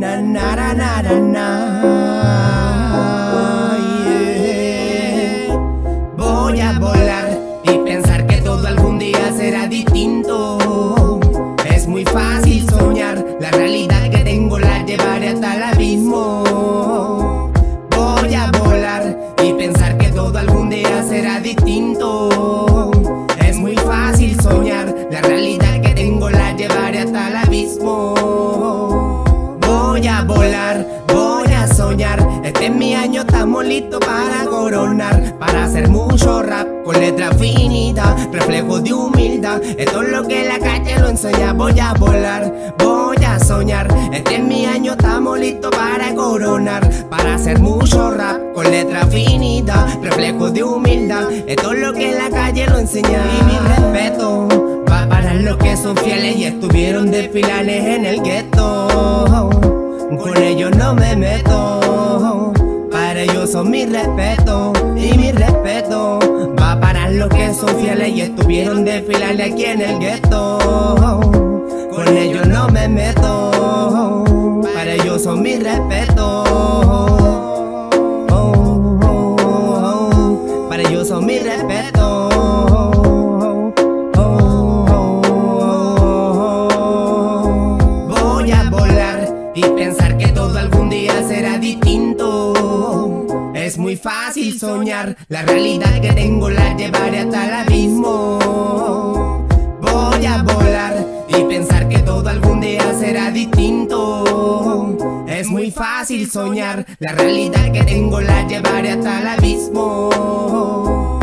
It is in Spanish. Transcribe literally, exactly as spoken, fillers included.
Na na na na na na. Yeah. Voy a volar y pensar que todo algún día será distinto. Es muy fácil soñar, la realidad que tengo la llevaré hasta el abismo. Voy a volar y pensar que todo algún día será distinto. Es muy fácil soñar, la realidad que tengo la llevaré hasta el abismo. Voy a volar, voy a soñar. Este es mi año, estamos listos para coronar, para hacer mucho rap con letra finita, reflejos de humildad. Esto es lo que la calle lo enseña. Voy a volar, voy a soñar. Este es mi año, estamos listos para coronar, para hacer mucho rap con letra finita, reflejos de humildad. Esto es lo que la calle lo enseña. Y mi respeto va para los que son fieles y estuvieron de finales en el gueto. Con ellos no me meto, para ellos son mi respeto. Y mi respeto va para los que son fieles y estuvieron de finales aquí en el gueto. Con ellos no me meto, para ellos son mi respeto. Oh, oh, oh, para ellos son mi respeto. Y pensar que todo algún día será distinto. Es muy fácil soñar, la realidad que tengo la llevaré hasta el abismo. Voy a volar y pensar que todo algún día será distinto. Es muy fácil soñar, la realidad que tengo la llevaré hasta el abismo.